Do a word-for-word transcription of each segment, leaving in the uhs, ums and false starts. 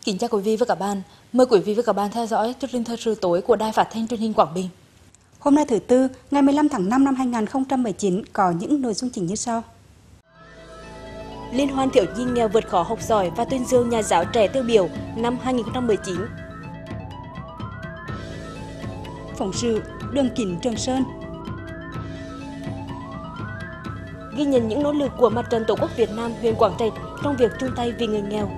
Kính chào quý vị và các bạn. Mời quý vị và các bạn theo dõi chương trình thời sự tối của Đài Phát thanh Truyền hình Quảng Bình. Hôm nay thứ Tư, ngày mười lăm tháng năm năm hai nghìn không trăm mười chín có những nội dung chính như sau. Liên hoan thiếu nhi nghèo vượt khó học giỏi và tuyên dương nhà giáo trẻ tiêu biểu năm hai nghìn không trăm mười chín. Phóng sự Đường kính Trường Sơn. Ghi nhận những nỗ lực của Mặt trận Tổ quốc Việt Nam huyện Quảng Trạch trong việc chung tay vì người nghèo.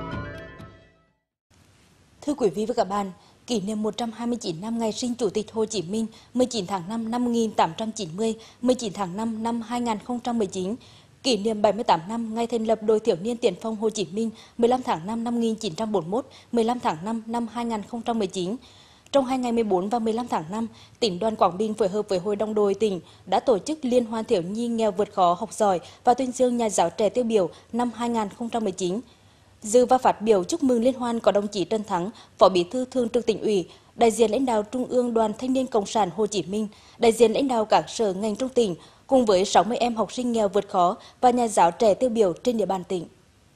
Thưa quý vị và các bạn, kỷ niệm một trăm hai mươi chín năm ngày sinh Chủ tịch Hồ Chí Minh mười chín tháng năm năm một nghìn tám trăm chín mươi, mười chín tháng năm năm hai nghìn không trăm mười chín, kỷ niệm bảy mươi tám năm ngày thành lập Đội Thiếu niên Tiền phong Hồ Chí Minh mười lăm tháng năm năm một nghìn chín trăm bốn mươi mốt, mười lăm tháng năm năm hai nghìn không trăm mười chín. Trong hai ngày mười bốn và mười lăm tháng năm, tỉnh đoàn Quảng Bình phối hợp với Hội đồng đội tỉnh đã tổ chức Liên hoan thiếu nhi nghèo vượt khó học giỏi và tuyên dương nhà giáo trẻ tiêu biểu năm hai nghìn không trăm mười chín. Dự và phát biểu chúc mừng liên hoan có đồng chí Trần Thắng, Phó Bí thư Thường trực Tỉnh ủy, đại diện lãnh đạo Trung ương Đoàn Thanh niên Cộng sản Hồ Chí Minh, đại diện lãnh đạo các sở ngành trong tỉnh, cùng với sáu mươi em học sinh nghèo vượt khó và nhà giáo trẻ tiêu biểu trên địa bàn tỉnh.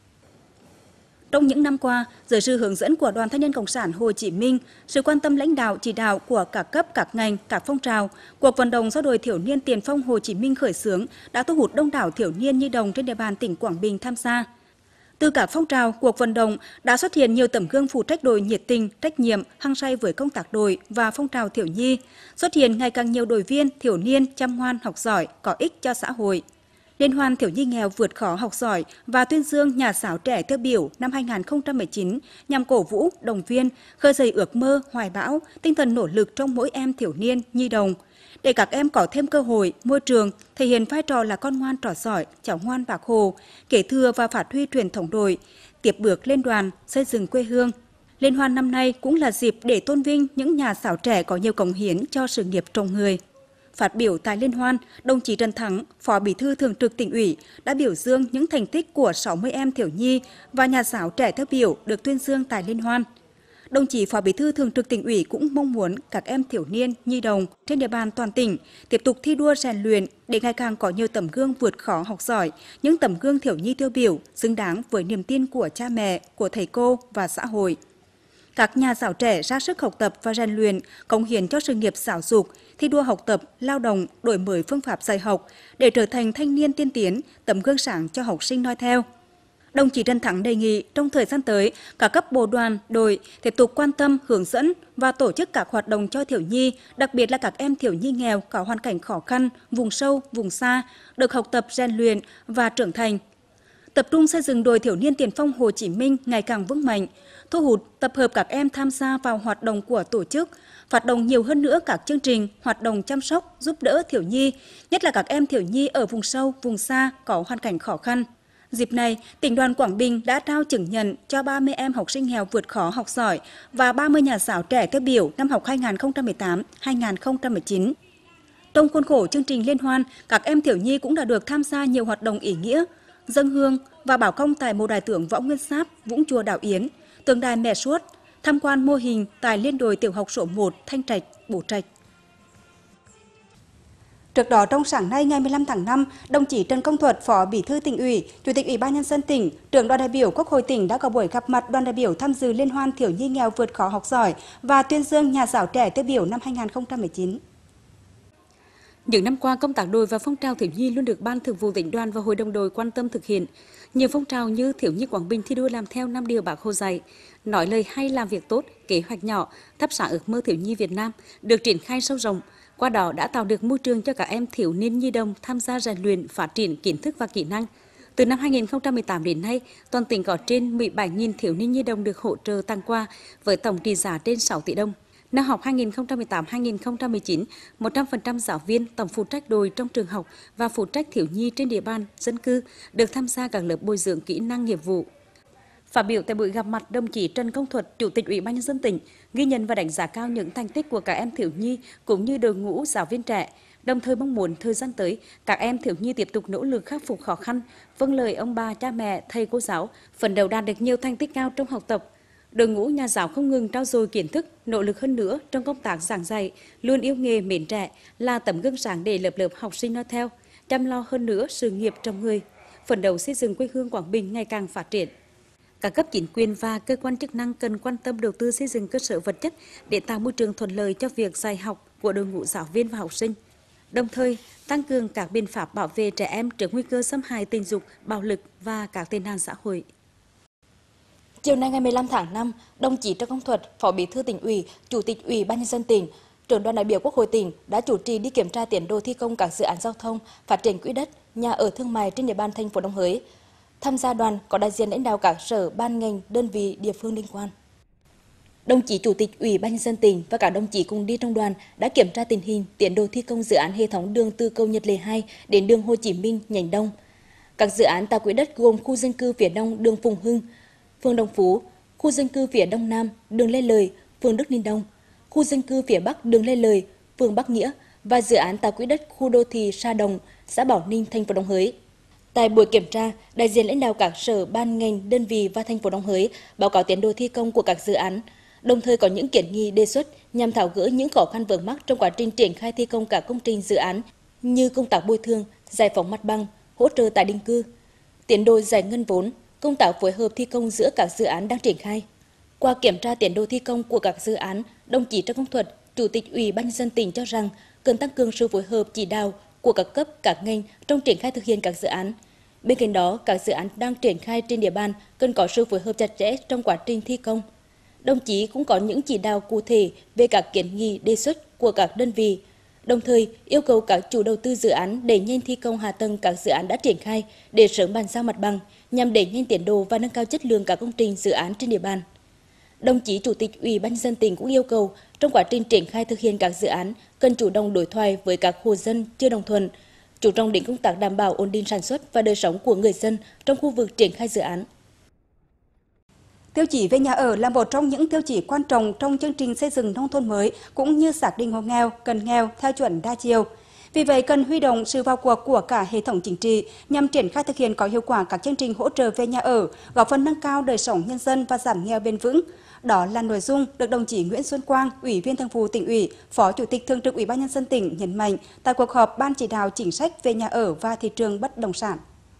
Trong những năm qua, dưới sự hướng dẫn của Đoàn Thanh niên Cộng sản Hồ Chí Minh, sự quan tâm lãnh đạo chỉ đạo của các cấp, các ngành, các phong trào, cuộc vận động do Đội Thiếu niên Tiền phong Hồ Chí Minh khởi xướng đã thu hút đông đảo thiếu niên nhi đồng trên địa bàn tỉnh Quảng Bình tham gia. Từ các phong trào, cuộc vận động đã xuất hiện nhiều tấm gương phụ trách đội nhiệt tình, trách nhiệm, hăng say với công tác đội và phong trào thiếu nhi, xuất hiện ngày càng nhiều đội viên thiếu niên chăm ngoan học giỏi, có ích cho xã hội. Liên hoan thiếu nhi nghèo vượt khó học giỏi và tuyên dương nhà giáo trẻ tiêu biểu năm hai nghìn không trăm mười chín nhằm cổ vũ, động viên, khơi dậy ước mơ, hoài bão, tinh thần nỗ lực trong mỗi em thiếu niên, nhi đồng, để các em có thêm cơ hội, môi trường, thể hiện vai trò là con ngoan trò giỏi, cháu ngoan Bác Hồ, kế thừa và phát huy truyền thống đội, tiếp bước lên đoàn, xây dựng quê hương. Liên hoan năm nay cũng là dịp để tôn vinh những nhà giáo trẻ có nhiều cống hiến cho sự nghiệp trồng người. Phát biểu tại liên hoan, đồng chí Trần Thắng, Phó Bí thư Thường trực Tỉnh ủy đã biểu dương những thành tích của sáu mươi em thiếu nhi và nhà giáo trẻ tiêu biểu được tuyên dương tại liên hoan. Đồng chí Phó Bí thư Thường trực Tỉnh ủy cũng mong muốn các em thiếu niên, nhi đồng trên địa bàn toàn tỉnh tiếp tục thi đua rèn luyện để ngày càng có nhiều tấm gương vượt khó học giỏi, những tấm gương thiếu nhi tiêu biểu xứng đáng với niềm tin của cha mẹ, của thầy cô và xã hội. Các nhà giáo trẻ ra sức học tập và rèn luyện, cống hiến cho sự nghiệp giáo dục, thi đua học tập, lao động, đổi mới phương pháp dạy học để trở thành thanh niên tiên tiến, tấm gương sáng cho học sinh noi theo. Đồng chí Trần Thắng đề nghị trong thời gian tới, các cấp bộ đoàn, đội tiếp tục quan tâm, hướng dẫn và tổ chức các hoạt động cho thiếu nhi, đặc biệt là các em thiếu nhi nghèo có hoàn cảnh khó khăn, vùng sâu, vùng xa, được học tập, rèn luyện và trưởng thành. Tập trung xây dựng Đội Thiếu niên Tiền phong Hồ Chí Minh ngày càng vững mạnh, thu hút, tập hợp các em tham gia vào hoạt động của tổ chức, phát động nhiều hơn nữa các chương trình, hoạt động chăm sóc, giúp đỡ thiếu nhi, nhất là các em thiếu nhi ở vùng sâu, vùng xa có hoàn cảnh khó khăn. Dịp này, tỉnh đoàn Quảng Bình đã trao chứng nhận cho ba mươi em học sinh nghèo vượt khó học giỏi và ba mươi nhà giáo trẻ tiêu biểu năm học hai nghìn không trăm mười tám hai nghìn không trăm mười chín. Trong khuôn khổ chương trình liên hoan, các em thiếu nhi cũng đã được tham gia nhiều hoạt động ý nghĩa, dâng hương và bảo công tại mộ Đại tướng Võ Nguyên Giáp, Vũng Chùa Đảo Yến, tượng đài Mẹ Suốt, tham quan mô hình tại Liên đội tiểu học số một Thanh Trạch, Bố Trạch. Trước đó, trong sáng nay ngày mười lăm tháng năm, đồng chí Trần Công Thuật, Phó Bí thư Tỉnh ủy, Chủ tịch Ủy ban Nhân dân tỉnh, trưởng đoàn đại biểu Quốc hội tỉnh đã có buổi gặp mặt đoàn đại biểu tham dự Liên hoan thiếu nhi nghèo vượt khó học giỏi và tuyên dương nhà giáo trẻ tiêu biểu năm hai nghìn không trăm mười chín. Những năm qua, công tác đội và phong trào thiếu nhi luôn được Ban Thường vụ Tỉnh đoàn và Hội đồng đội quan tâm thực hiện. Nhiều phong trào như thiếu nhi Quảng Bình thi đua làm theo năm điều Bác Hồ dạy, nói lời hay làm việc tốt, kế hoạch nhỏ, thắp sáng ước mơ thiếu nhi Việt Nam được triển khai sâu rộng. Qua đó đã tạo được môi trường cho các em thiếu niên nhi đồng tham gia rèn luyện, phát triển kiến thức và kỹ năng. Từ năm hai nghìn không trăm mười tám đến nay, toàn tỉnh có trên mười bảy nghìn thiếu niên nhi đồng được hỗ trợ tặng quà với tổng trị giá trên sáu tỷ đồng. Năm học hai nghìn không trăm mười tám hai nghìn không trăm mười chín, một trăm phần trăm giáo viên, tổng phụ trách đội trong trường học và phụ trách thiếu nhi trên địa bàn dân cư được tham gia các lớp bồi dưỡng kỹ năng nghiệp vụ. Phát biểu tại buổi gặp mặt, đồng chí Trần Công Thuật, Chủ tịch Ủy ban Nhân dân tỉnh, ghi nhận và đánh giá cao những thành tích của các em thiếu nhi cũng như đội ngũ giáo viên trẻ, đồng thời mong muốn thời gian tới, các em thiếu nhi tiếp tục nỗ lực khắc phục khó khăn, vâng lời ông bà, cha mẹ, thầy cô giáo, phấn đấu đạt được nhiều thành tích cao trong học tập. Đội ngũ nhà giáo không ngừng trau dồi kiến thức, nỗ lực hơn nữa trong công tác giảng dạy, luôn yêu nghề mến trẻ, là tấm gương sáng để lớp lớp học sinh noi theo, chăm lo hơn nữa sự nghiệp trong người, phấn đấu xây dựng quê hương Quảng Bình ngày càng phát triển. Các cấp chính quyền và cơ quan chức năng cần quan tâm đầu tư xây dựng cơ sở vật chất để tạo môi trường thuận lợi cho việc dạy học của đội ngũ giáo viên và học sinh. Đồng thời, tăng cường các biện pháp bảo vệ trẻ em trước nguy cơ xâm hại tình dục, bạo lực và các tệ nạn xã hội. Chiều nay ngày mười lăm tháng năm, đồng chí Trần Công Thuật, Phó Bí thư Tỉnh ủy, Chủ tịch Ủy ban nhân dân tỉnh, trưởng đoàn đại biểu Quốc hội tỉnh đã chủ trì đi kiểm tra tiến độ thi công các dự án giao thông, phát triển quỹ đất, nhà ở thương mại trên địa bàn thành phố Đồng Hới. Tham gia đoàn có đại diện lãnh đạo các sở, ban ngành, đơn vị địa phương liên quan. Đồng chí Chủ tịch Ủy ban nhân dân tỉnh và các đồng chí cùng đi trong đoàn đã kiểm tra tình hình tiến độ thi công dự án hệ thống đường từ cầu Nhật Lệ hai đến đường Hồ Chí Minh nhánh Đông. Các dự án tại quỹ đất gồm khu dân cư phía Đông đường Phùng Hưng, phường Đồng Phú, khu dân cư phía Đông Nam đường Lê Lợi, phường Đức Ninh Đông, khu dân cư phía Bắc đường Lê Lợi, phường Bắc Nghĩa và dự án tại quỹ đất khu đô thị Sa Đồng, xã Bảo Ninh, thành phố Đồng Hới. Tại buổi kiểm tra, đại diện lãnh đạo các sở, ban ngành, đơn vị và thành phố Đồng Hới báo cáo tiến độ thi công của các dự án, đồng thời có những kiến nghị đề xuất nhằm tháo gỡ những khó khăn vướng mắc trong quá trình triển khai thi công các công trình dự án như công tác bồi thường, giải phóng mặt bằng, hỗ trợ tái định cư, tiến độ giải ngân vốn, công tác phối hợp thi công giữa các dự án đang triển khai. Qua kiểm tra tiến độ thi công của các dự án, đồng chí Trần Công Thuật, Chủ tịch Ủy ban nhân dân tỉnh cho rằng cần tăng cường sự phối hợp chỉ đạo của các cấp, các ngành trong triển khai thực hiện các dự án. Bên cạnh đó, các dự án đang triển khai trên địa bàn cần có sự phối hợp chặt chẽ trong quá trình thi công. Đồng chí cũng có những chỉ đạo cụ thể về các kiến nghị đề xuất của các đơn vị, đồng thời yêu cầu các chủ đầu tư dự án đẩy nhanh thi công hạ tầng các dự án đã triển khai để sớm bàn giao mặt bằng nhằm đẩy nhanh tiến độ và nâng cao chất lượng các công trình dự án trên địa bàn. Đồng chí Chủ tịch Ủy ban nhân dân tỉnh cũng yêu cầu trong quá trình triển khai thực hiện các dự án cần chủ động đối thoại với các hộ dân chưa đồng thuận, chú trọng đến công tác đảm bảo ổn định sản xuất và đời sống của người dân trong khu vực triển khai dự án. Tiêu chí về nhà ở là một trong những tiêu chí quan trọng trong chương trình xây dựng nông thôn mới cũng như xác định hộ nghèo, cận nghèo theo chuẩn đa chiều. Vì vậy, cần huy động sự vào cuộc của cả hệ thống chính trị nhằm triển khai thực hiện có hiệu quả các chương trình hỗ trợ về nhà ở, góp phần nâng cao đời sống nhân dân và giảm nghèo bền vững. Đó là nội dung được đồng chí Nguyễn Xuân Quang, Ủy viên Thường vụ Tỉnh ủy, Phó Chủ tịch Thường trực Ủy ban nhân dân tỉnh nhấn mạnh tại cuộc họp Ban chỉ đạo chính sách về nhà ở và thị trường bất động sản.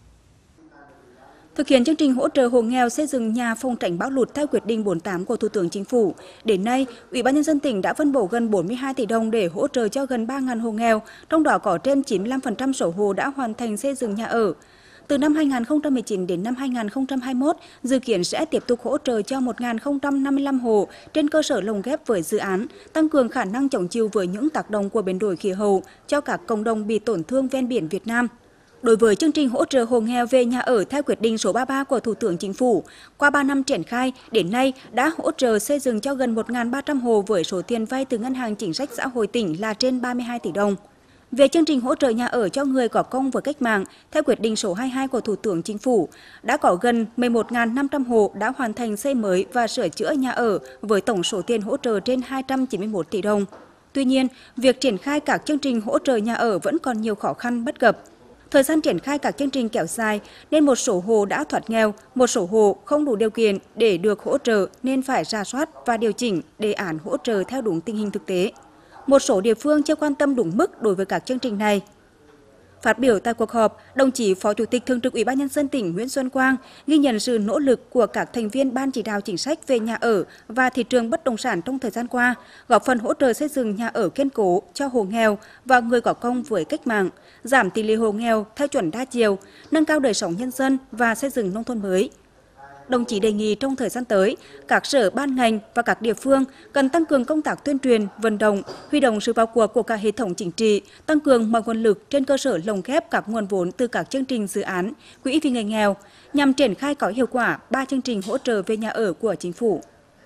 Thực hiện chương trình hỗ trợ hộ nghèo xây dựng nhà phòng tránh bão lụt theo quyết định bốn mươi tám của Thủ tướng Chính phủ, đến nay, Ủy ban nhân dân tỉnh đã phân bổ gần bốn mươi hai tỷ đồng để hỗ trợ cho gần ba nghìn hộ nghèo, trong đó có trên chín mươi lăm phần trăm số hộ đã hoàn thành xây dựng nhà ở. Từ năm hai nghìn không trăm mười chín đến năm hai nghìn không trăm hai mươi mốt, dự kiến sẽ tiếp tục hỗ trợ cho một nghìn không trăm năm mươi lăm hộ trên cơ sở lồng ghép với dự án, tăng cường khả năng chống chịu với những tác động của biến đổi khí hậu cho các cộng đồng bị tổn thương ven biển Việt Nam. Đối với chương trình hỗ trợ hộ nghèo về nhà ở theo quyết định số ba mươi ba của Thủ tướng Chính phủ, qua ba năm triển khai, đến nay đã hỗ trợ xây dựng cho gần một nghìn ba trăm hộ với số tiền vay từ Ngân hàng Chính sách Xã hội tỉnh là trên ba mươi hai tỷ đồng. Về chương trình hỗ trợ nhà ở cho người có công với cách mạng, theo quyết định số hai mươi hai của Thủ tướng Chính phủ, đã có gần mười một nghìn năm trăm hộ đã hoàn thành xây mới và sửa chữa nhà ở với tổng số tiền hỗ trợ trên hai trăm chín mươi mốt tỷ đồng. Tuy nhiên, việc triển khai các chương trình hỗ trợ nhà ở vẫn còn nhiều khó khăn bất cập. Thời gian triển khai các chương trình kéo dài nên một số hộ đã thoát nghèo, một số hộ không đủ điều kiện để được hỗ trợ nên phải rà soát và điều chỉnh đề án hỗ trợ theo đúng tình hình thực tế. Một số địa phương chưa quan tâm đúng mức đối với các chương trình này. Phát biểu tại cuộc họp, đồng chí Phó Chủ tịch Thường trực Ủy ban nhân dân tỉnh Nguyễn Xuân Quang ghi nhận sự nỗ lực của các thành viên Ban chỉ đạo chính sách về nhà ở và thị trường bất động sản trong thời gian qua, góp phần hỗ trợ xây dựng nhà ở kiên cố cho hộ nghèo và người có công với cách mạng, giảm tỷ lệ hộ nghèo theo chuẩn đa chiều, nâng cao đời sống nhân dân và xây dựng nông thôn mới. Đồng chí đề nghị trong thời gian tới, các sở ban ngành và các địa phương cần tăng cường công tác tuyên truyền, vận động, huy động sự vào cuộc của cả hệ thống chính trị, tăng cường mọi nguồn lực trên cơ sở lồng ghép các nguồn vốn từ các chương trình dự án, quỹ vì người nghèo, nhằm triển khai có hiệu quả ba chương trình hỗ trợ về nhà ở của Chính phủ.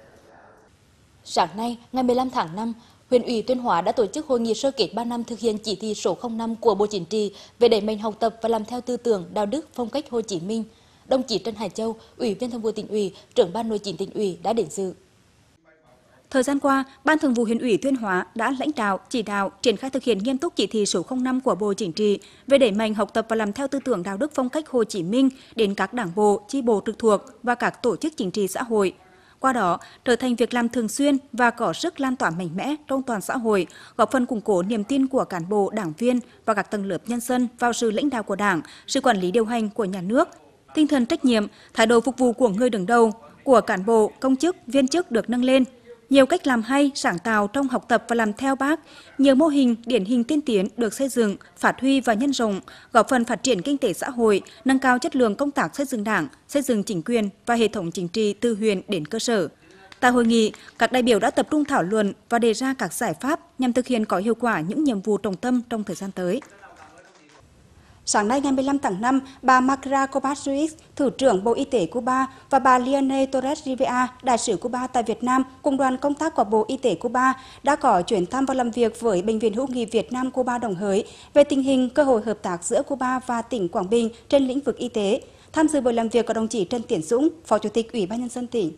Sáng nay, ngày mười lăm tháng năm, Huyện ủy Tuyên Hóa đã tổ chức hội nghị sơ kết ba năm thực hiện chỉ thị số không năm của Bộ Chính trị về đẩy mạnh học tập và làm theo tư tưởng, đạo đức, phong cách Hồ Chí Minh. Đồng chí Trần Hải Châu, Ủy viên Thường vụ Tỉnh ủy, Trưởng ban Nội chính Tỉnh ủy đã đến dự. Thời gian qua, Ban Thường vụ Huyện ủy Tuyên Hóa đã lãnh đạo, chỉ đạo, triển khai thực hiện nghiêm túc chỉ thị số không năm của Bộ Chính trị về đẩy mạnh học tập và làm theo tư tưởng đạo đức phong cách Hồ Chí Minh đến các đảng bộ, chi bộ trực thuộc và các tổ chức chính trị xã hội. Qua đó, trở thành việc làm thường xuyên và có sức lan tỏa mạnh mẽ trong toàn xã hội, góp phần củng cố niềm tin của cán bộ, đảng viên và các tầng lớp nhân dân vào sự lãnh đạo của Đảng, sự quản lý điều hành của nhà nước. tinh thần trách nhiệm, thái độ phục vụ của người đứng đầu, của cán bộ, công chức, viên chức được nâng lên. Nhiều cách làm hay, sáng tạo trong học tập và làm theo Bác, nhiều mô hình điển hình tiên tiến được xây dựng, phát huy và nhân rộng, góp phần phát triển kinh tế xã hội, nâng cao chất lượng công tác xây dựng Đảng, xây dựng chính quyền và hệ thống chính trị từ huyện đến cơ sở. Tại hội nghị, các đại biểu đã tập trung thảo luận và đề ra các giải pháp nhằm thực hiện có hiệu quả những nhiệm vụ trọng tâm trong thời gian tới. Sáng nay ngày mười lăm tháng năm, bà Magra Cobas-Ruiz, Thứ trưởng Bộ Y tế Cuba và bà Liane Torres Rivera, đại sứ Cuba tại Việt Nam cùng đoàn công tác của Bộ Y tế Cuba đã có chuyến thăm và làm việc với Bệnh viện Hữu nghị Việt Nam Cuba Đồng Hới về tình hình cơ hội hợp tác giữa Cuba và tỉnh Quảng Bình trên lĩnh vực y tế. Tham dự buổi làm việc có đồng chí Trần Tiến Dũng, Phó Chủ tịch Ủy ban Nhân dân tỉnh.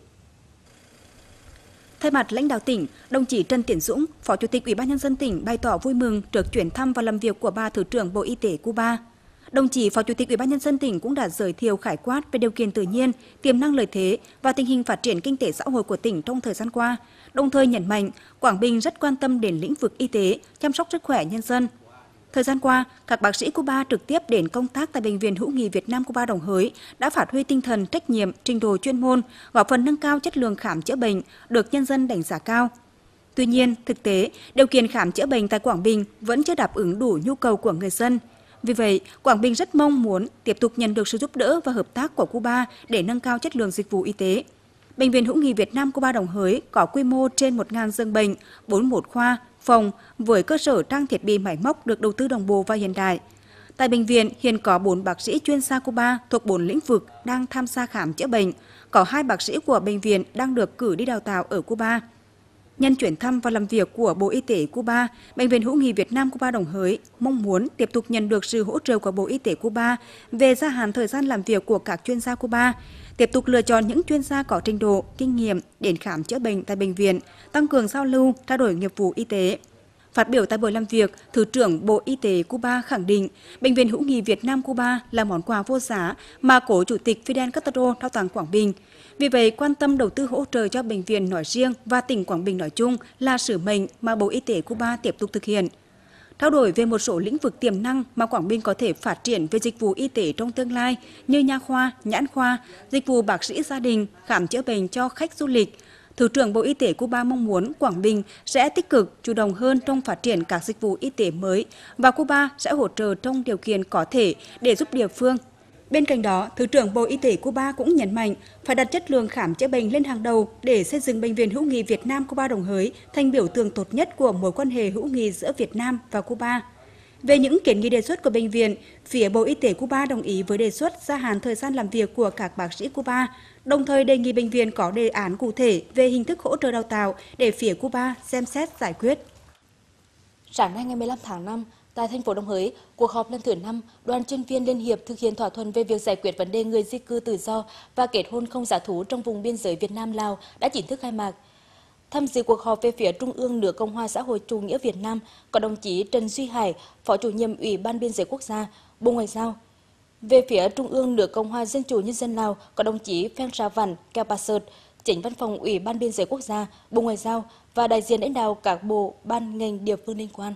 Thay mặt lãnh đạo tỉnh, đồng chí Trần Tiến Dũng, Phó Chủ tịch Ủy ban Nhân dân tỉnh bày tỏ vui mừng trước chuyến thăm và làm việc của bà Thứ trưởng Bộ Y tế Cuba. Đồng chí Phó Chủ tịch Ủy ban Nhân dân tỉnh cũng đã giới thiệu khái quát về điều kiện tự nhiên, tiềm năng lợi thế và tình hình phát triển kinh tế xã hội của tỉnh trong thời gian qua, đồng thời nhấn mạnh Quảng Bình rất quan tâm đến lĩnh vực y tế, chăm sóc sức khỏe nhân dân. Thời gian qua, các bác sĩ Cuba trực tiếp đến công tác tại Bệnh viện Hữu nghị Việt Nam Cuba Đồng Hới đã phát huy tinh thần trách nhiệm, trình độ chuyên môn, góp phần nâng cao chất lượng khám chữa bệnh, được nhân dân đánh giá cao. Tuy nhiên, thực tế, điều kiện khám chữa bệnh tại Quảng Bình vẫn chưa đáp ứng đủ nhu cầu của người dân. Vì vậy, Quảng Bình rất mong muốn tiếp tục nhận được sự giúp đỡ và hợp tác của Cuba để nâng cao chất lượng dịch vụ y tế. Bệnh viện Hữu nghị Việt Nam Cuba Đồng Hới có quy mô trên một nghìn giường bệnh, bốn mươi mốt khoa, phòng với cơ sở trang thiết bị máy móc được đầu tư đồng bộ và hiện đại. Tại bệnh viện hiện có bốn bác sĩ chuyên gia Cuba thuộc bốn lĩnh vực đang tham gia khám chữa bệnh, có hai bác sĩ của bệnh viện đang được cử đi đào tạo ở Cuba. Nhân chuyến thăm và làm việc của Bộ Y tế Cuba, Bệnh viện Hữu nghị Việt Nam Cuba Đồng Hới mong muốn tiếp tục nhận được sự hỗ trợ của Bộ Y tế Cuba về gia hạn thời gian làm việc của các chuyên gia Cuba, tiếp tục lựa chọn những chuyên gia có trình độ, kinh nghiệm đến khám chữa bệnh tại bệnh viện, tăng cường giao lưu, trao đổi nghiệp vụ y tế. Phát biểu tại buổi làm việc, Thứ trưởng Bộ Y tế Cuba khẳng định Bệnh viện Hữu nghị Việt Nam Cuba là món quà vô giá mà cố Chủ tịch Fidel Castro trao tặng Quảng Bình. Vì vậy, quan tâm đầu tư hỗ trợ cho bệnh viện nói riêng và tỉnh Quảng Bình nói chung là sứ mệnh mà Bộ Y tế Cuba tiếp tục thực hiện. Trao đổi về một số lĩnh vực tiềm năng mà Quảng Bình có thể phát triển về dịch vụ y tế trong tương lai như nha khoa, nhãn khoa, dịch vụ bác sĩ gia đình, khám chữa bệnh cho khách du lịch. Thứ trưởng Bộ Y tế Cuba mong muốn Quảng Bình sẽ tích cực, chủ động hơn trong phát triển các dịch vụ y tế mới và Cuba sẽ hỗ trợ trong điều kiện có thể để giúp địa phương. Bên cạnh đó, Thứ trưởng Bộ Y tế Cuba cũng nhấn mạnh phải đặt chất lượng khám chữa bệnh lên hàng đầu để xây dựng Bệnh viện Hữu nghị Việt Nam Cuba Đồng Hới thành biểu tượng tốt nhất của mối quan hệ hữu nghị giữa Việt Nam và Cuba. Về những kiến nghị đề xuất của bệnh viện, phía Bộ Y tế Cuba đồng ý với đề xuất gia hạn thời gian làm việc của các bác sĩ Cuba, đồng thời đề nghị bệnh viện có đề án cụ thể về hình thức hỗ trợ đào tạo để phía Cuba xem xét giải quyết. Sáng nay ngày mười lăm tháng năm, tại thành phố Đồng Hới, cuộc họp lần thứ năm, đoàn chuyên viên Liên hiệp thực hiện thỏa thuận về việc giải quyết vấn đề người di cư tự do và kết hôn không giá thú trong vùng biên giới Việt Nam-Lào đã chính thức khai mạc. Tham dự cuộc họp về phía Trung ương nước Cộng hòa xã hội chủ nghĩa Việt Nam có đồng chí Trần Duy Hải, Phó chủ nhiệm Ủy ban Biên giới Quốc gia, Bộ Ngoại giao. Về phía Trung ương nước Cộng hòa Dân chủ Nhân dân Lào có đồng chí Pheng Sa Văn Keo Pa Sợt, Chánh Văn phòng Ủy ban Biên giới Quốc gia, Bộ Ngoại giao và đại diện lãnh đạo các bộ, ban, ngành, địa phương liên quan.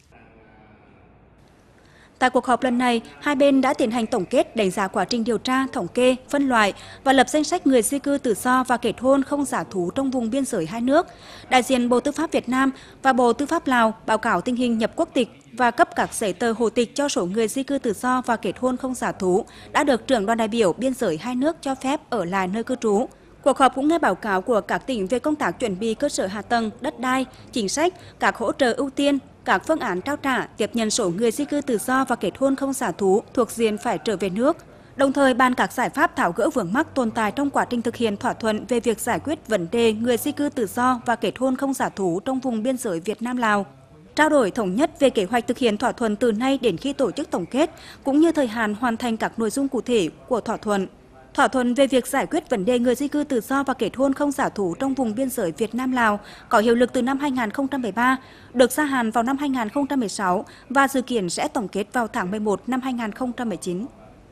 Tại cuộc họp lần này, hai bên đã tiến hành tổng kết đánh giá quá trình điều tra, thống kê, phân loại và lập danh sách người di cư tự do và kết hôn không giá thú trong vùng biên giới hai nước. Đại diện Bộ Tư pháp Việt Nam và Bộ Tư pháp Lào báo cáo tình hình nhập quốc tịch và cấp các giấy tờ hộ tịch cho số người di cư tự do và kết hôn không giá thú đã được trưởng đoàn đại biểu biên giới hai nước cho phép ở lại nơi cư trú. Cuộc họp cũng nghe báo cáo của các tỉnh về công tác chuẩn bị cơ sở hạ tầng, đất đai, chính sách, các hỗ trợ ưu tiên, các phương án trao trả, tiếp nhận số người di cư tự do và kết hôn không giá thú thuộc diện phải trở về nước. Đồng thời bàn các giải pháp tháo gỡ vướng mắc tồn tại trong quá trình thực hiện thỏa thuận về việc giải quyết vấn đề người di cư tự do và kết hôn không giá thú trong vùng biên giới Việt Nam-Lào. Trao đổi thống nhất về kế hoạch thực hiện thỏa thuận từ nay đến khi tổ chức tổng kết, cũng như thời hạn hoàn thành các nội dung cụ thể của thỏa thuận. Thỏa thuận về việc giải quyết vấn đề người di cư tự do và kết hôn không giá thú trong vùng biên giới Việt Nam-Lào có hiệu lực từ năm hai nghìn không trăm mười ba, được gia hạn vào năm hai nghìn không trăm mười sáu và dự kiến sẽ tổng kết vào tháng mười một năm hai nghìn không trăm mười chín.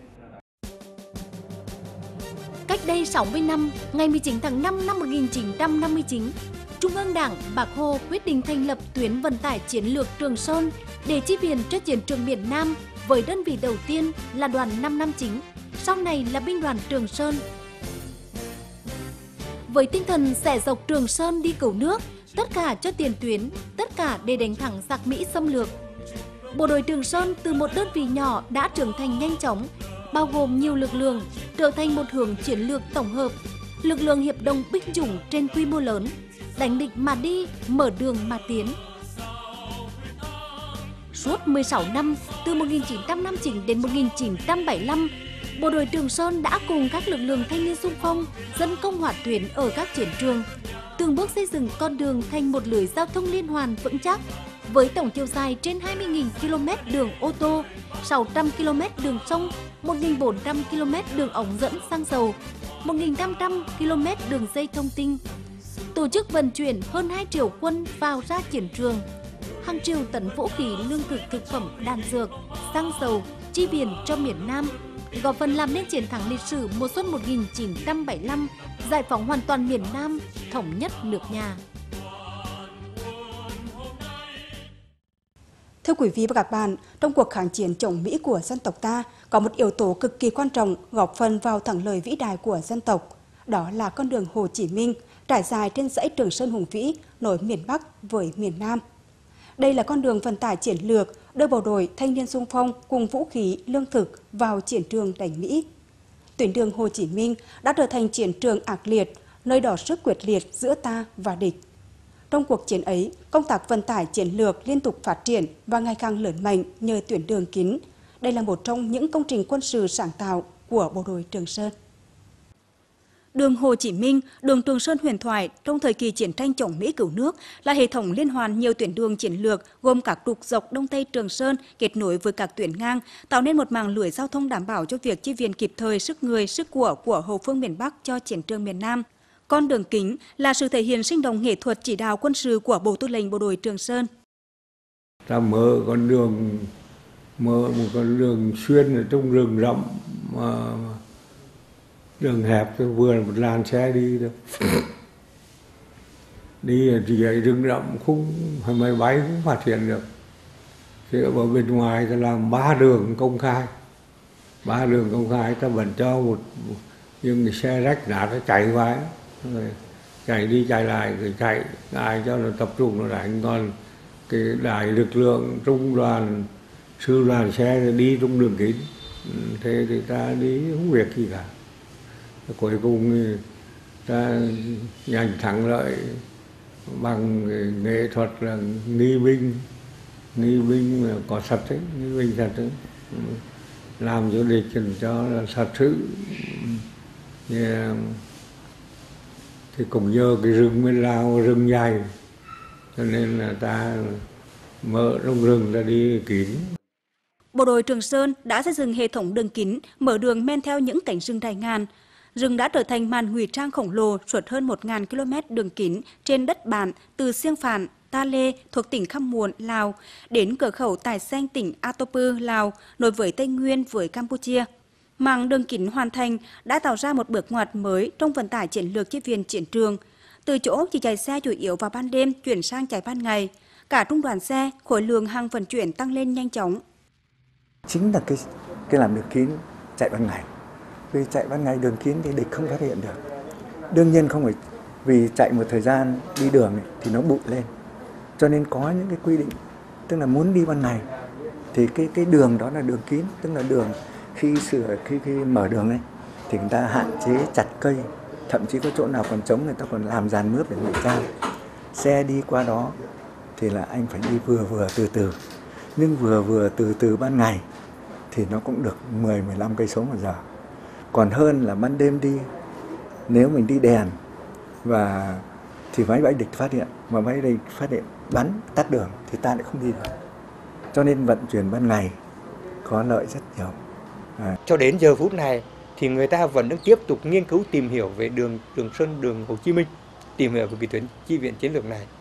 Cách đây sáu mươi năm, ngày mười chín tháng năm năm một nghìn chín trăm năm mươi chín, Trung ương Đảng, Bác Hồ quyết định thành lập tuyến vận tải chiến lược Trường Sơn để chi viện cho chiến trường miền Nam với đơn vị đầu tiên là đoàn năm năm chín, sau này là binh đoàn Trường Sơn. Với tinh thần xẻ dọc Trường Sơn đi cứu nước, tất cả cho tiền tuyến, tất cả để đánh thắng giặc Mỹ xâm lược. Bộ đội Trường Sơn từ một đơn vị nhỏ đã trưởng thành nhanh chóng, bao gồm nhiều lực lượng, trở thành một hướng chiến lược tổng hợp, lực lượng hiệp đồng binh chủng trên quy mô lớn, đánh địch mà đi, mở đường mà tiến. Suốt mười sáu năm, từ một nghìn chín trăm năm mươi chín đến một nghìn chín trăm bảy mươi lăm, Bộ đội Trường Sơn đã cùng các lực lượng thanh niên xung phong, dân công hỏa tuyến ở các chiến trường, từng bước xây dựng con đường thành một lưới giao thông liên hoàn vững chắc, với tổng chiều dài trên hai mươi nghìn ki lô mét đường ô tô, sáu trăm ki lô mét đường sông, một nghìn bốn trăm ki lô mét đường ống dẫn xăng dầu, một nghìn năm trăm ki lô mét đường dây thông tin. Tổ chức vận chuyển hơn hai triệu quân vào ra chiến trường, hàng triệu tấn vũ khí, lương thực, thực phẩm, đạn dược, xăng dầu, chi viện cho miền Nam, góp phần làm nên chiến thắng lịch sử mùa xuân một nghìn chín trăm bảy mươi lăm, giải phóng hoàn toàn miền Nam, thống nhất nước nhà. Thưa quý vị và các bạn, trong cuộc kháng chiến chống Mỹ của dân tộc ta, có một yếu tố cực kỳ quan trọng góp phần vào thắng lợi vĩ đại của dân tộc. Đó là con đường Hồ Chí Minh trải dài trên dãy Trường Sơn hùng vĩ nối miền Bắc với miền Nam. Đây là con đường vận tải chiến lược đưa bộ đội thanh niên xung phong cùng vũ khí, lương thực vào chiến trường đánh Mỹ. Tuyến đường Hồ Chí Minh đã trở thành chiến trường ác liệt, nơi đọ sức quyết liệt giữa ta và địch. Trong cuộc chiến ấy, công tác vận tải chiến lược liên tục phát triển và ngày càng lớn mạnh nhờ tuyến đường kín. Đây là một trong những công trình quân sự sáng tạo của bộ đội Trường Sơn. Đường Hồ Chí Minh, đường Trường Sơn huyền thoại trong thời kỳ chiến tranh chống Mỹ cứu nước là hệ thống liên hoàn nhiều tuyến đường chiến lược gồm các trục dọc Đông Tây Trường Sơn kết nối với các tuyến ngang, tạo nên một mạng lưới giao thông đảm bảo cho việc chi viện kịp thời sức người, sức của của hậu phương miền Bắc cho chiến trường miền Nam. Con đường kính là sự thể hiện sinh động nghệ thuật chỉ đạo quân sự của Bộ Tư lệnh Bộ đội Trường Sơn. Ta mở con đường, mở một con đường xuyên ở trong rừng rậm, mà đường hẹp thì vừa là một làn xe đi được. Đi ở rừng rậm không, máy bay cũng phát hiện được. Thì ở bên ngoài ta làm ba đường công khai, ba đường công khai ta vẫn cho một những cái xe rách nát nó chạy qua, rồi chạy đi chạy lại rồi chạy, ai cho nó tập trung nó đánh. Còn cái đại lực lượng trung đoàn, sư đoàn xe đi trong đường kín, thế thì ta đi không việc gì cả. Cuối cùng thì ta giành thắng lợi bằng nghệ thuật là nghi binh, nghi binh mà có thật ấy, nghi binh thật ấy, làm cho địch cho là thật sự. Yeah. Thì cũng nhờ cái rừng bên Lào, rừng dài, cho nên là ta mở trong rừng ra đi kín. Bộ đội Trường Sơn đã xây dựng hệ thống đường kín, mở đường men theo những cánh rừng dài ngàn. Rừng đã trở thành màn ngụy trang khổng lồ suốt hơn một nghìn ki lô mét đường kín trên đất bản từ Siêng Phạn, Ta Lê thuộc tỉnh Khăm Muộn, Lào đến cửa khẩu Tài Xanh tỉnh Atopu, Lào, nối với Tây Nguyên với Campuchia. Mảng đường kín hoàn thành đã tạo ra một bước ngoặt mới trong vận tải chiến lược chi viện chiến trường. Từ chỗ chỉ chạy xe chủ yếu vào ban đêm chuyển sang chạy ban ngày, cả trung đoàn xe, khối lượng hàng vận chuyển tăng lên nhanh chóng. Chính là cái cái làm đường kín chạy ban ngày. Vì chạy ban ngày đường kín thì địch không phát hiện được. Đương nhiên không phải vì chạy một thời gian đi đường ấy, thì nó bụi lên. Cho nên có những cái quy định, tức là muốn đi ban ngày thì cái cái đường đó là đường kín, tức là đường khi sửa khi khi mở đường này thì người ta hạn chế chặt cây, thậm chí có chỗ nào còn trống người ta còn làm dàn mướp để ngụy trang. Xe đi qua đó thì là anh phải đi vừa vừa từ từ, nhưng vừa vừa từ từ ban ngày thì nó cũng được mười mười lăm cây số một giờ. Còn hơn là ban đêm đi, nếu mình đi đèn và thì máy bay địch phát hiện, mà máy bay địch phát hiện bắn tắt đường thì ta lại không đi được. Cho nên vận chuyển ban ngày có lợi rất nhiều. À. Cho đến giờ phút này thì người ta vẫn đang tiếp tục nghiên cứu tìm hiểu về đường Trường Sơn, đường Hồ Chí Minh, tìm hiểu về cái tuyến chi viện chiến lược này.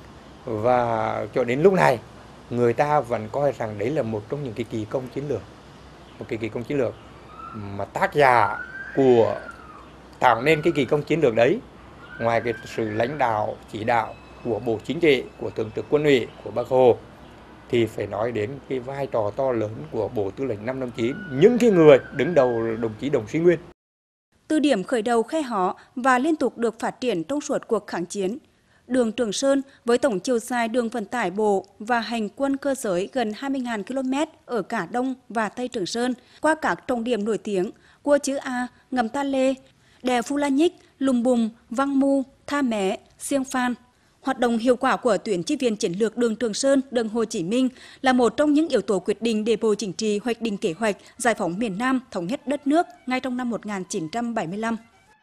Và cho đến lúc này người ta vẫn coi rằng đấy là một trong những cái kỳ công chiến lược, một cái kỳ công chiến lược mà tác giả của tạo nên cái kỳ công chiến lược đấy, ngoài cái sự lãnh đạo chỉ đạo của Bộ Chính trị, của Thường trực Quân ủy, của Bác Hồ, thì phải nói đến cái vai trò to lớn của Bộ Tư lệnh năm năm chín, những cái người đứng đầu đồng chí Đồng Sĩ Nguyên. Từ điểm khởi đầu khe hở và liên tục được phát triển trong suốt cuộc kháng chiến, đường Trường Sơn với tổng chiều dài đường vận tải bộ và hành quân cơ giới gần hai mươi nghìn ki lô mét ở cả Đông và Tây Trường Sơn qua các trọng điểm nổi tiếng Cua Chữ A, Ngầm Ta Lê, Đèo Phu La Nhích, Lùng Bùng, Văng Mu, Tha Mé, Siêng Phan. Hoạt động hiệu quả của tuyến chi viện chiến lược đường Trường Sơn, đường Hồ Chí Minh là một trong những yếu tố quyết định để Bộ Chính trị hoạch định kế hoạch giải phóng miền Nam, thống nhất đất nước ngay trong năm một nghìn chín trăm bảy mươi lăm.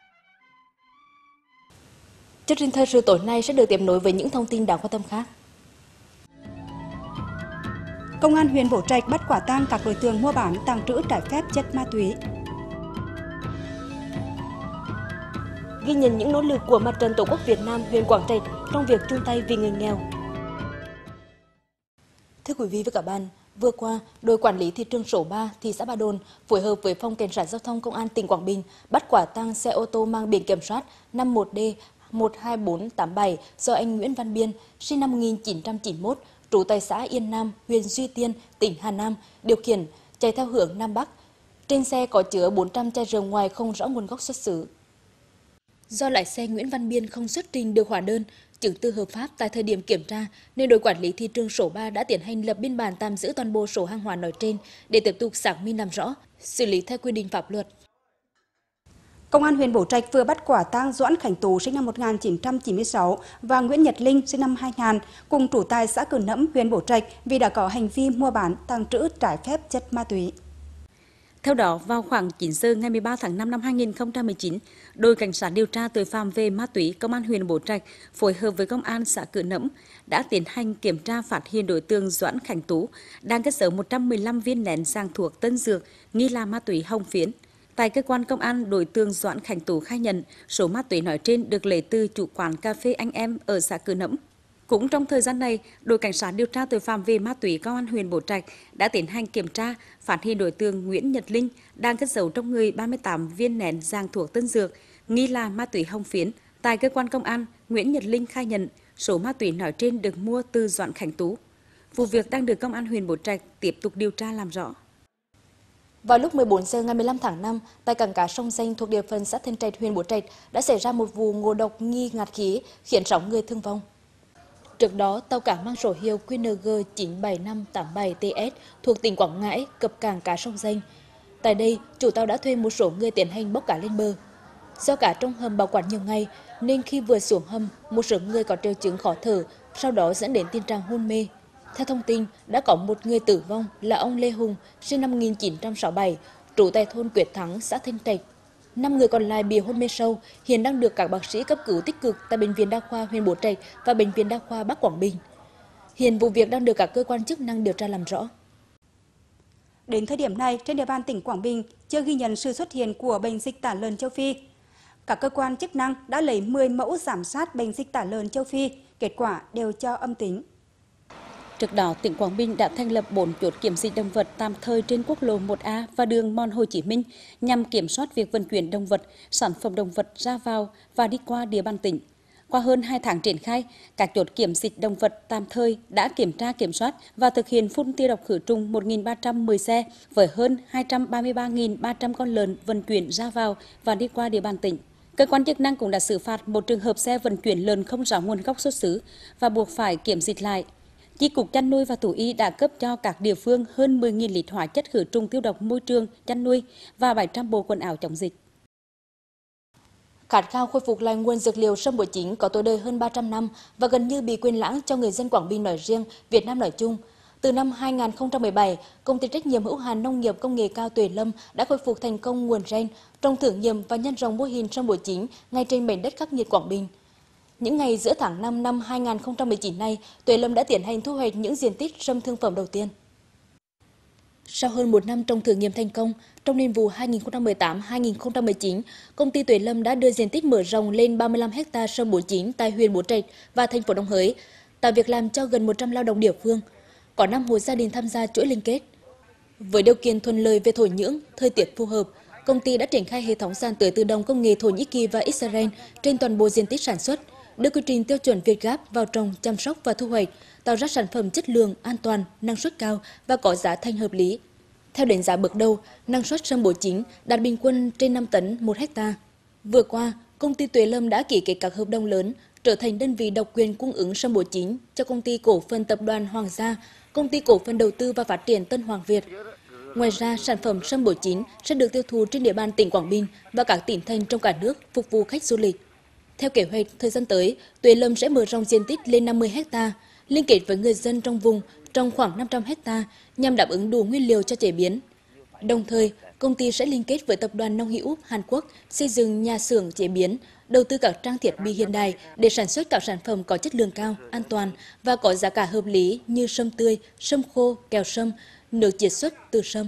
Chương trình thời sự tối nay sẽ được tiếp nối với những thông tin đáng quan tâm khác. Công an huyện Bố Trạch bắt quả tang các đối tượng mua bán tàng trữ trái phép chất ma túy. Ghi nhận những nỗ lực của Mặt trận Tổ quốc Việt Nam huyện Quảng Trạch trong việc chung tay vì người nghèo. Thưa quý vị và các bạn, vừa qua, đội quản lý thị trường số ba thị xã Ba Đồn phối hợp với phòng cảnh sát giao thông công an tỉnh Quảng Bình bắt quả tang xe ô tô mang biển kiểm soát năm một D một hai bốn tám bảy do anh Nguyễn Văn Biên, sinh năm một nghìn chín trăm chín mươi mốt, trú tại xã Yên Nam, huyện Duy Tiên, tỉnh Hà Nam, điều khiển chạy theo hướng Nam Bắc. Trên xe có chứa bốn trăm chai rượu ngoại không rõ nguồn gốc xuất xứ. Do lái xe Nguyễn Văn Biên không xuất trình được hóa đơn, chứng từ hợp pháp tại thời điểm kiểm tra, nên đội quản lý thị trường số ba đã tiến hành lập biên bản tạm giữ toàn bộ số hàng hóa nói trên để tiếp tục xác minh làm rõ, xử lý theo quy định pháp luật. Công an huyện Bố Trạch vừa bắt quả tang Doãn Khánh Tú sinh năm một nghìn chín trăm chín mươi sáu và Nguyễn Nhật Linh sinh năm hai nghìn cùng trú tại xã Cử Nẫm, huyện Bố Trạch vì đã có hành vi mua bán tàng trữ trái phép chất ma túy. Theo đó, vào khoảng chín giờ ngày mười ba tháng năm năm hai nghìn không trăm mười chín, đội cảnh sát điều tra tội phạm về ma túy công an huyện Bố Trạch phối hợp với công an xã Cử Nẫm đã tiến hành kiểm tra phát hiện đối tượng Doãn Khánh Tú đang cất giấu một trăm mười lăm viên nén dạng thuộc tân dược nghi là ma túy hồng phiến. Tại cơ quan công an, đối tượng Doãn Khánh Tú khai nhận số ma túy nói trên được lấy từ chủ quán cà phê Anh Em ở xã Cử Nẫm. Cũng trong thời gian này, đội cảnh sát điều tra tội phạm về ma túy công an huyện Bố Trạch đã tiến hành kiểm tra, phát hiện đối tượng Nguyễn Nhật Linh đang cất giấu trong người ba mươi tám viên nén dạng thuộc tân dược nghi là ma túy hồng phiến. Tại cơ quan công an, Nguyễn Nhật Linh khai nhận số ma túy nói trên được mua từ Doãn Khánh Tú. Vụ việc đang được công an huyện Bố Trạch tiếp tục điều tra làm rõ. Vào lúc mười bốn giờ ngày mười lăm tháng năm, tại cảng cá Sông Danh thuộc địa phận xã Thanh Trạch, huyện Bố Trạch đã xảy ra một vụ ngộ độc nghi ngạt khí khiến sáu người thương vong. Trước đó, tàu cá mang số hiệu Q N G chín bảy năm tám bảy T S thuộc tỉnh Quảng Ngãi cập cảng cá Sông Danh. Tại đây, chủ tàu đã thuê một số người tiến hành bốc cá lên bờ. Do cá trong hầm bảo quản nhiều ngày, nên khi vừa xuống hầm, một số người có triệu chứng khó thở, sau đó dẫn đến tình trạng hôn mê. Theo thông tin, đã có một người tử vong là ông Lê Hùng, sinh năm một nghìn chín trăm sáu mươi bảy, trú tại thôn Quyết Thắng, xã Thanh Trạch. Năm người còn lại bị hôn mê sâu, hiện đang được các bác sĩ cấp cứu tích cực tại Bệnh viện Đa khoa huyện Bố Trạch và Bệnh viện Đa khoa Bắc Quảng Bình. Hiện vụ việc đang được các cơ quan chức năng điều tra làm rõ. Đến thời điểm này, trên địa bàn tỉnh Quảng Bình chưa ghi nhận sự xuất hiện của bệnh dịch tả lợn châu Phi. Các cơ quan chức năng đã lấy mười mẫu giám sát bệnh dịch tả lợn châu Phi, kết quả đều cho âm tính. Trước đó, tỉnh Quảng Bình đã thành lập bốn chốt kiểm dịch động vật tạm thời trên quốc lộ một A và đường Mòn Hồ Chí Minh nhằm kiểm soát việc vận chuyển động vật, sản phẩm động vật ra vào và đi qua địa bàn tỉnh. Qua hơn hai tháng triển khai, các chốt kiểm dịch động vật tạm thời đã kiểm tra kiểm soát và thực hiện phun tiêu độc khử trùng một nghìn ba trăm mười xe với hơn hai trăm ba mươi ba nghìn ba trăm con lợn vận chuyển ra vào và đi qua địa bàn tỉnh. Cơ quan chức năng cũng đã xử phạt một trường hợp xe vận chuyển lợn không rõ nguồn gốc xuất xứ và buộc phải kiểm dịch lại. Chi cục chăn nuôi và thú y đã cấp cho các địa phương hơn mười nghìn lít hóa chất khử trùng tiêu độc môi trường chăn nuôi và bảy trăm bộ quần áo chống dịch. Khát khao khôi phục lại nguồn dược liệu sâm bụi chính có tuổi đời hơn ba trăm năm và gần như bị quên lãng cho người dân Quảng Bình nói riêng, Việt Nam nói chung. Từ năm hai nghìn không trăm mười bảy, công ty trách nhiệm hữu hạn nông nghiệp công nghệ cao Tuệ Lâm đã khôi phục thành công nguồn gen, trồng thử nghiệm và nhân rộng mô hình sâm bụi chính ngay trên mảnh đất khắc nghiệt Quảng Bình. Những ngày giữa tháng năm năm hai nghìn không trăm mười chín này, Tuệ Lâm đã tiến hành thu hoạch những diện tích sâm thương phẩm đầu tiên. Sau hơn một năm trồng thử nghiệm thành công, trong niên vụ hai nghìn không trăm mười tám hai nghìn không trăm mười chín, công ty Tuệ Lâm đã đưa diện tích mở rộng lên ba mươi lăm héc ta sâm bụi chính tại huyện Bố Trạch và thành phố Đồng Hới, tạo việc làm cho gần một trăm lao động địa phương. Có năm hộ gia đình tham gia chuỗi liên kết. Với điều kiện thuận lợi về thổ nhưỡng, thời tiết phù hợp, công ty đã triển khai hệ thống sàn tưới tự động công nghệ Thổ Nhĩ Kỳ và Israel trên toàn bộ diện tích sản xuất, đưa quy trình tiêu chuẩn Việt Gáp vào trồng, chăm sóc và thu hoạch, tạo ra sản phẩm chất lượng, an toàn, năng suất cao và có giá thành hợp lý. Theo đánh giá bước đầu, năng suất sâm bổ chính đạt bình quân trên năm tấn một hecta. Vừa qua, công ty Tuệ Lâm đã ký kết các hợp đồng lớn, trở thành đơn vị độc quyền cung ứng sâm bổ chính cho công ty cổ phần tập đoàn Hoàng gia, công ty cổ phần đầu tư và phát triển Tân Hoàng Việt. Ngoài ra, sản phẩm sâm bổ chính sẽ được tiêu thụ trên địa bàn tỉnh Quảng Bình và các tỉnh thành trong cả nước phục vụ khách du lịch. Theo kế hoạch, thời gian tới, Tuệ Lâm sẽ mở rộng diện tích lên năm mươi hecta, liên kết với người dân trong vùng trồng khoảng năm trăm hecta nhằm đáp ứng đủ nguyên liệu cho chế biến. Đồng thời, công ty sẽ liên kết với tập đoàn Nông Hữu Hàn Quốc xây dựng nhà xưởng chế biến, đầu tư các trang thiết bị hiện đại để sản xuất các sản phẩm có chất lượng cao, an toàn và có giá cả hợp lý như sâm tươi, sâm khô, kẹo sâm, nước chiết xuất từ sâm.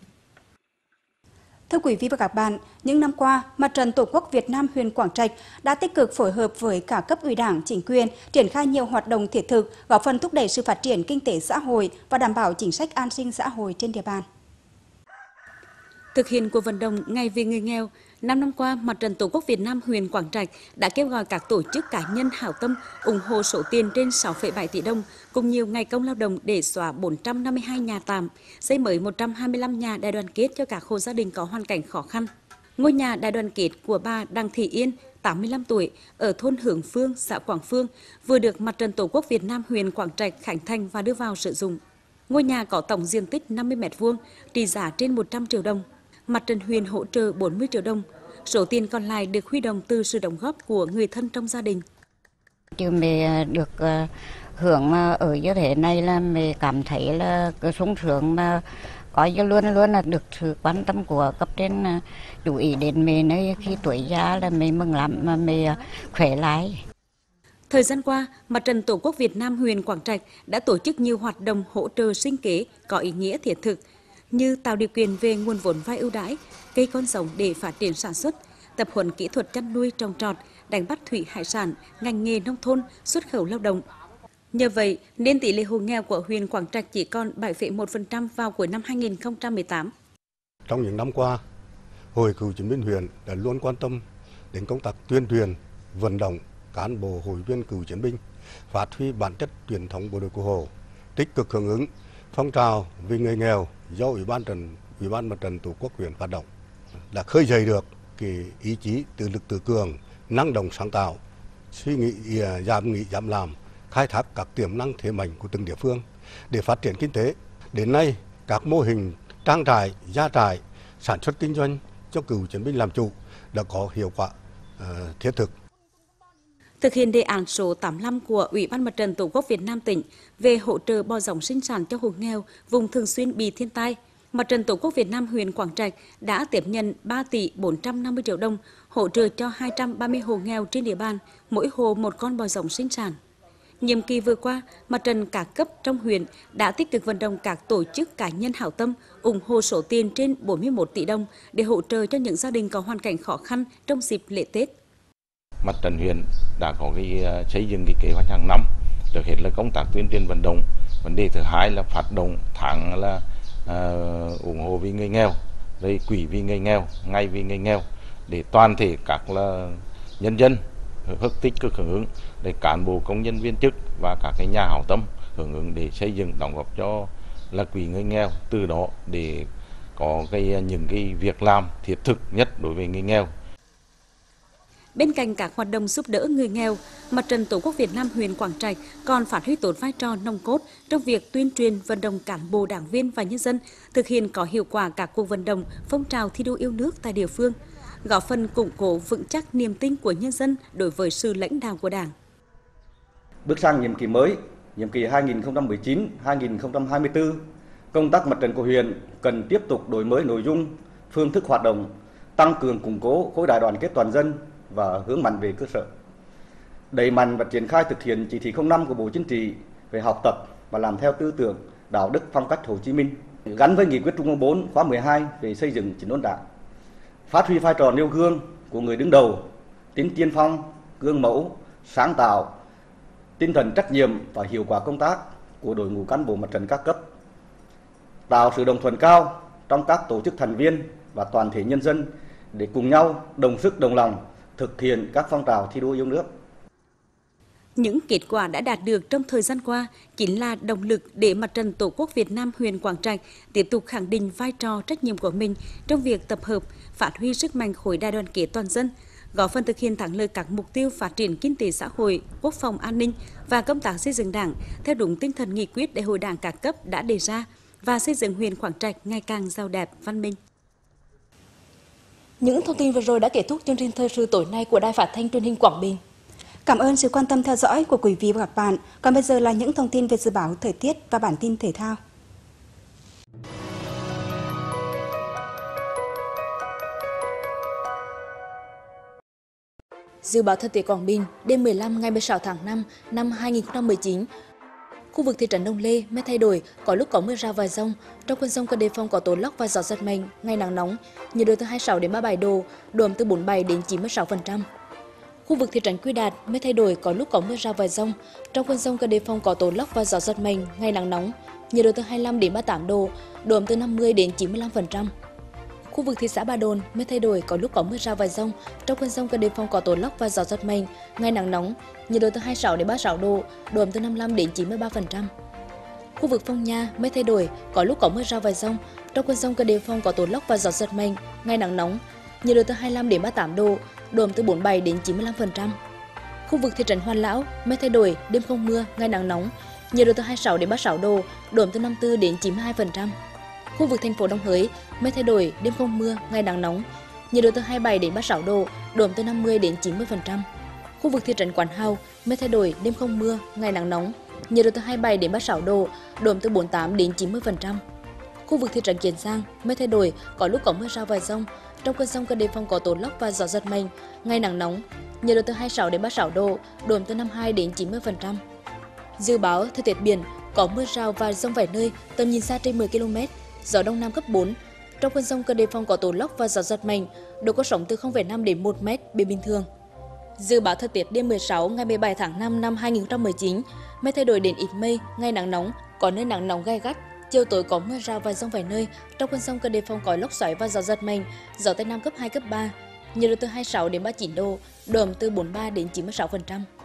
Thưa quý vị và các bạn, những năm qua, Mặt trận Tổ quốc Việt Nam huyện Quảng Trạch đã tích cực phối hợp với cả cấp ủy Đảng, chính quyền, triển khai nhiều hoạt động thiết thực, góp phần thúc đẩy sự phát triển kinh tế xã hội và đảm bảo chính sách an sinh xã hội trên địa bàn. Thực hiện cuộc vận động Ngày vì người nghèo, năm năm qua, Mặt trận Tổ quốc Việt Nam huyện Quảng Trạch đã kêu gọi các tổ chức cá nhân hảo tâm ủng hộ số tiền trên sáu phẩy bảy tỷ đồng cùng nhiều ngày công lao động để xóa bốn trăm năm mươi hai nhà tạm, xây mới một trăm hai mươi lăm nhà đại đoàn kết cho các hộ gia đình có hoàn cảnh khó khăn. Ngôi nhà đại đoàn kết của bà Đặng Thị Yên, tám mươi lăm tuổi, ở thôn Hướng Phương, xã Quảng Phương, vừa được Mặt trận Tổ quốc Việt Nam huyện Quảng Trạch khánh thành và đưa vào sử dụng. Ngôi nhà có tổng diện tích năm mươi mét vuông, trị giá trên một trăm triệu đồng. Mặt trận huyện hỗ trợ bốn mươi triệu đồng. Số tiền còn lại được huy động từ sự đóng góp của người thân trong gia đình. Chứ mình được hưởng ở như thế này là mình cảm thấy là cái sung sướng mà có như luôn luôn là được sự quan tâm của cấp trên chú ý đến mình ấy, khi tuổi già là mình mừng lắm mà mình khỏe lại. Thời gian qua, Mặt trận Tổ quốc Việt Nam huyện Quảng Trạch đã tổ chức nhiều hoạt động hỗ trợ sinh kế có ý nghĩa thiết thực như tạo điều kiện về nguồn vốn vay ưu đãi, cây con giống để phát triển sản xuất, tập huấn kỹ thuật chăn nuôi trồng trọt, đánh bắt thủy hải sản, ngành nghề nông thôn, xuất khẩu lao động. Nhờ vậy, nên tỷ lệ hộ nghèo của huyện Quảng Trạch chỉ còn bảy phẩy một phần trăm vào cuối năm hai nghìn không trăm mười tám. Trong những năm qua, Hội Cựu chiến binh huyện đã luôn quan tâm đến công tác tuyên truyền, vận động cán bộ hội viên cựu chiến binh phát huy bản chất truyền thống bộ đội Cụ Hồ, tích cực hưởng ứng phong trào vì người nghèo do Ủy ban trận Ủy ban Mặt trận Tổ quốc huyện phát động, đã khơi dậy được cái ý chí tự lực tự cường, năng động sáng tạo, suy nghĩ giảm nghĩ giảm làm, khai thác các tiềm năng thế mạnh của từng địa phương để phát triển kinh tế. Đến nay, các mô hình trang trại, gia trại, sản xuất kinh doanh cho cựu chiến binh làm chủ đã có hiệu quả uh, thiết thực. Thực hiện đề án số tám mươi lăm của Ủy ban Mặt trận Tổ quốc Việt Nam tỉnh về hỗ trợ bò giống sinh sản cho hộ nghèo vùng thường xuyên bị thiên tai, Mặt trận Tổ quốc Việt Nam huyện Quảng Trạch đã tiếp nhận ba tỷ bốn trăm năm mươi triệu đồng hỗ trợ cho hai trăm ba mươi hộ nghèo trên địa bàn, mỗi hộ một con bò giống sinh sản. Nhiệm kỳ vừa qua, Mặt trận các cấp trong huyện đã tích cực vận động các tổ chức cá nhân hảo tâm ủng hộ số tiền trên bốn mươi mốt tỷ đồng để hỗ trợ cho những gia đình có hoàn cảnh khó khăn trong dịp lễ Tết. Mặt trận huyện đã có cái xây dựng cái kế hoạch hàng năm, trước hết là công tác tuyên truyền vận động, vấn đề thứ hai là phát động tháng là uh, ủng hộ vì người nghèo, rồi quỹ vì người nghèo, ngày vì người nghèo, để toàn thể các là nhân dân rất tích cực hưởng ứng, để cán bộ công nhân viên chức và các cái nhà hảo tâm hưởng ứng để xây dựng đóng góp cho là quỹ người nghèo, từ đó để có cái những cái việc làm thiết thực nhất đối với người nghèo. Bên cạnh các hoạt động giúp đỡ người nghèo, Mặt trận Tổ quốc Việt Nam huyện Quảng Trạch còn phát huy tốt vai trò nòng cốt trong việc tuyên truyền vận động cán bộ đảng viên và nhân dân thực hiện có hiệu quả các cuộc vận động, phong trào thi đua yêu nước tại địa phương, góp phần củng cố vững chắc niềm tin của nhân dân đối với sự lãnh đạo của Đảng. Bước sang nhiệm kỳ mới, nhiệm kỳ hai nghìn không trăm mười chín đến hai nghìn không trăm hai mươi tư, công tác mặt trận của huyện cần tiếp tục đổi mới nội dung, phương thức hoạt động, tăng cường củng cố khối đại đoàn kết toàn dân và hướng mạnh về cơ sở. Đẩy mạnh và triển khai thực hiện chỉ thị không năm của Bộ Chính trị về học tập và làm theo tư tưởng, đạo đức phong cách Hồ Chí Minh, gắn với nghị quyết Trung ương bốn khóa mười hai về xây dựng chỉnh đốn Đảng. Phát huy vai trò nêu gương của người đứng đầu, tính tiên phong, gương mẫu, sáng tạo, tinh thần trách nhiệm và hiệu quả công tác của đội ngũ cán bộ mặt trận các cấp. Tạo sự đồng thuận cao trong các tổ chức thành viên và toàn thể nhân dân để cùng nhau đồng sức đồng lòng thực hiện các phong trào thi đua yêu nước. Những kết quả đã đạt được trong thời gian qua chính là động lực để Mặt trận Tổ quốc Việt Nam huyện Quảng Trạch tiếp tục khẳng định vai trò trách nhiệm của mình trong việc tập hợp, phát huy sức mạnh khối đại đoàn kết toàn dân, góp phần thực hiện thắng lợi các mục tiêu phát triển kinh tế xã hội, quốc phòng an ninh và công tác xây dựng Đảng theo đúng tinh thần nghị quyết Đại hội Đảng các cấp đã đề ra và xây dựng huyện Quảng Trạch ngày càng giàu đẹp, văn minh. Những thông tin vừa rồi đã kết thúc chương trình thời sự tối nay của Đài Phát thanh Truyền hình Quảng Bình. Cảm ơn sự quan tâm theo dõi của quý vị và các bạn. Còn bây giờ là những thông tin về dự báo thời tiết và bản tin thể thao. Dự báo thời tiết Quảng Bình, đêm mười lăm ngày mười sáu tháng năm năm hai nghìn không trăm mười chín. Khu vực thị trấn Đông Lê mây thay đổi, có lúc có mưa rào và dông. Trong cơn dông cần đề phòng có tố lốc và gió giật mạnh, ngày nắng nóng, nhiệt độ từ hai mươi sáu đến ba mươi bảy độ, độ ẩm từ bốn mươi bảy đến chín mươi sáu phần trăm. Khu vực thị trấn Quy Đạt mây thay đổi, có lúc có mưa rào và dông. Trong cơn dông cần đề phòng có tố lốc và gió giật mạnh, ngày nắng nóng, nhiệt độ từ hai mươi lăm đến ba mươi tám độ, độ ẩm từ năm mươi đến chín mươi lăm phần trăm. Khu vực thị xã Ba Đồn mây thay đổi, có lúc có mưa rào và dông. Trong cơn dông cần đề phòng có tố lốc và gió giật mạnh, ngày nắng nóng, nhiệt độ từ hai mươi sáu đến ba mươi sáu độ, độ ẩm từ năm mươi lăm đến chín mươi ba phần trăm. Khu vực Phong Nha mây thay đổi, có lúc có mưa rào và dông. Trong cơn dông cần đề phòng có tố lốc và gió giật mạnh, ngày nắng nóng, nhiệt độ từ hai mươi lăm đến ba mươi tám độ, độ ẩm từ bốn mươi bảy đến chín mươi lăm phần trăm. Khu vực thị trấn Hoàn Lão mây thay đổi, đêm không mưa, ngày nắng nóng, nhiệt độ từ hai mươi sáu đến ba mươi sáu độ, độ ẩm từ năm mươi tư đến chín mươi hai phần trăm. Khu vực thành phố Đồng Hới mây thay đổi, đêm không mưa, ngày nắng nóng, nhiệt độ từ hai mươi bảy đến ba mươi sáu độ, độ ẩm từ năm mươi đến chín mươi phần trăm. Khu vực thị trấn Quán Hào mây thay đổi, đêm không mưa, ngày nắng nóng, nhiệt độ từ hai mươi bảy đến ba mươi sáu độ, độ ẩm từ bốn mươi tám đến chín mươi phần trăm. Khu vực thị trấn Kiến Giang mây thay đổi, có lúc có mưa rào và dông. Trong cơn dông cần đề phòng có tố lốc và gió giật mạnh, ngày nắng nóng, nhiệt độ từ hai mươi sáu đến ba mươi sáu độ, độ ẩm từ năm mươi hai đến chín mươi phần trăm. Dự báo thời tiết biển, có mưa rào và dông vài nơi, tầm nhìn xa trên mười ki lô mét, gió đông nam cấp bốn. Trong cơn dông cần đề phòng có tố lốc và gió giật mạnh, độ có sóng từ không phẩy năm đến một mét, biển bình thường. Dự báo thời tiết đêm mười sáu ngày mười bảy tháng năm năm hai nghìn không trăm mười chín, mây thay đổi đến ít mây, ngày nắng nóng, có nơi nắng nóng gay gắt. Chiều tối có mưa rào và dông vài nơi, trong cơn dông cần đề phòng có lốc xoáy và gió giật mạnh, gió tây nam cấp hai cấp ba, nhiệt độ từ hai mươi sáu đến ba mươi chín độ, độ ẩm từ bốn mươi ba đến chín mươi sáu phần trăm.